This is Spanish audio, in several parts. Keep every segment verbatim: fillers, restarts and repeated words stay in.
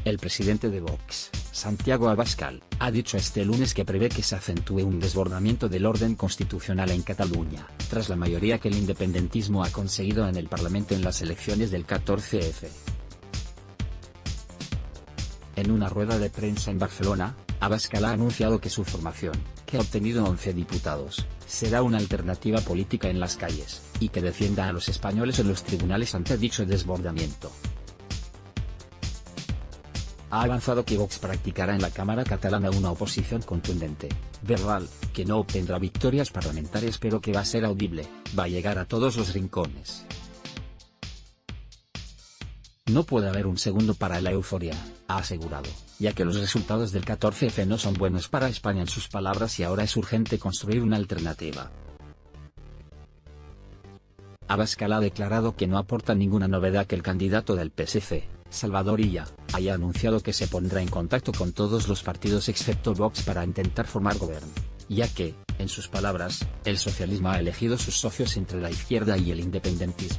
El presidente de Vox, Santiago Abascal, ha dicho este lunes que prevé que se acentúe un desbordamiento del orden constitucional en Cataluña, tras la mayoría que el independentismo ha conseguido en el Parlamento en las elecciones del catorce efe. En una rueda de prensa en Barcelona, Abascal ha anunciado que su formación, que ha obtenido once diputados, será una alternativa política en las calles, y que defienda a los españoles en los tribunales ante dicho desbordamiento. Ha avanzado que Vox practicará en la Cámara catalana una oposición contundente, verbal, que no obtendrá victorias parlamentarias pero que va a ser audible, va a llegar a todos los rincones. No puede haber un segundo para la euforia, ha asegurado, ya que los resultados del catorce efe no son buenos para España en sus palabras y ahora es urgente construir una alternativa. Abascal ha declarado que no aporta ninguna novedad que el candidato del P S C, Salvador Illa, haya anunciado que se pondrá en contacto con todos los partidos excepto Vox para intentar formar gobierno, ya que, en sus palabras, el socialismo ha elegido sus socios entre la izquierda y el independentismo.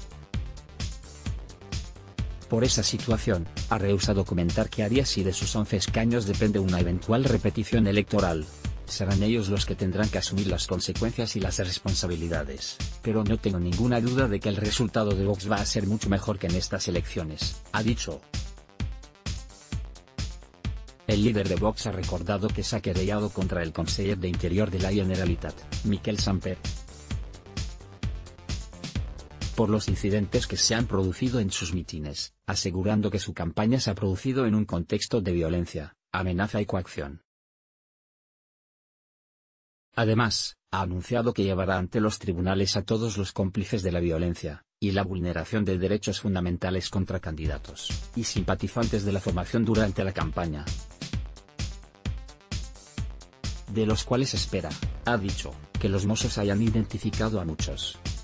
Por esa situación, ha rehusado comentar qué haría si de sus once escaños depende una eventual repetición electoral. Serán ellos los que tendrán que asumir las consecuencias y las responsabilidades, pero no tengo ninguna duda de que el resultado de Vox va a ser mucho mejor que en estas elecciones, ha dicho. El líder de Vox ha recordado que se ha querellado contra el conseller de Interior de la Generalitat, Miquel Samper, por los incidentes que se han producido en sus mítines, asegurando que su campaña se ha producido en un contexto de violencia, amenaza y coacción. Además, ha anunciado que llevará ante los tribunales a todos los cómplices de la violencia, y la vulneración de derechos fundamentales contra candidatos y simpatizantes de la formación durante la campaña, de los cuales espera, ha dicho, que los Mossos hayan identificado a muchos.